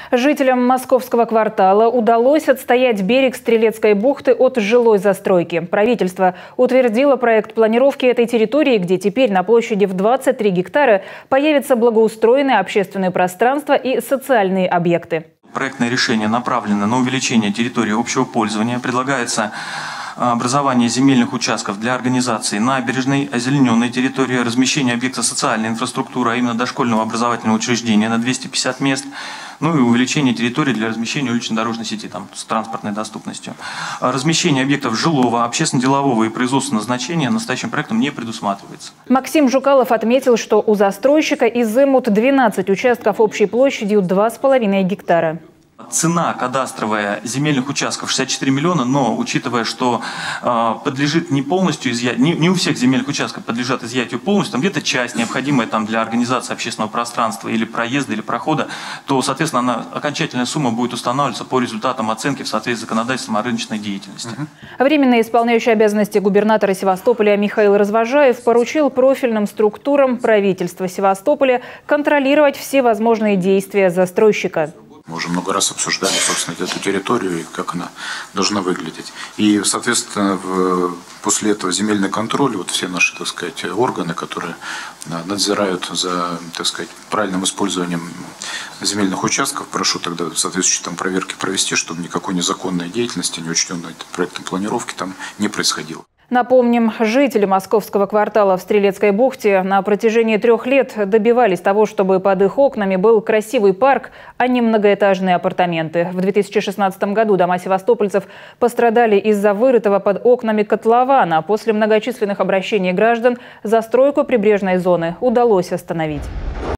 Жителям Московского квартала удалось отстоять берег Стрелецкой бухты от жилой застройки. Правительство утвердило проект планировки этой территории, где теперь на площади в 23 гектара появятся благоустроенные общественные пространства и социальные объекты. Проектное решение направлено на увеличение территории общего пользования. Предлагается образование земельных участков для организации набережной, озелененной территории, размещение объекта социальной инфраструктуры, а именно дошкольного образовательного учреждения на 250 мест, ну и увеличение территории для размещения улично-дорожной сети там, с транспортной доступностью. Размещение объектов жилого, общественно-делового и производственного значения настоящим проектом не предусматривается. Максим Жукалов отметил, что у застройщика изымут 12 участков общей площадью 2,5 гектара. Цена кадастровая земельных участков 64 миллиона, но учитывая, что подлежит не полностью изъятию, не у всех земельных участков подлежат изъятию полностью, там где-то часть, необходимая там для организации общественного пространства или проезда, или прохода, то, соответственно, окончательная сумма будет устанавливаться по результатам оценки в соответствии с законодательством о рыночной деятельности. Временно исполняющий обязанности губернатора Севастополя Михаил Развожаев поручил профильным структурам правительства Севастополя контролировать все возможные действия застройщика. Мы уже много раз обсуждали, собственно, эту территорию и как она должна выглядеть. И, соответственно, после этого земельный контроль, вот все наши, так сказать, органы, которые надзирают за, так сказать, правильным использованием земельных участков, прошу тогда соответствующие там проверки провести, чтобы никакой незаконной деятельности, неучтенной проектом планировки там не происходило. Напомним, жители Московского квартала в Стрелецкой бухте на протяжении 3 лет добивались того, чтобы под их окнами был красивый парк, а не многоэтажные апартаменты. В 2016 году дома севастопольцев пострадали из-за вырытого под окнами котлована. После многочисленных обращений граждан застройку прибрежной зоны удалось остановить.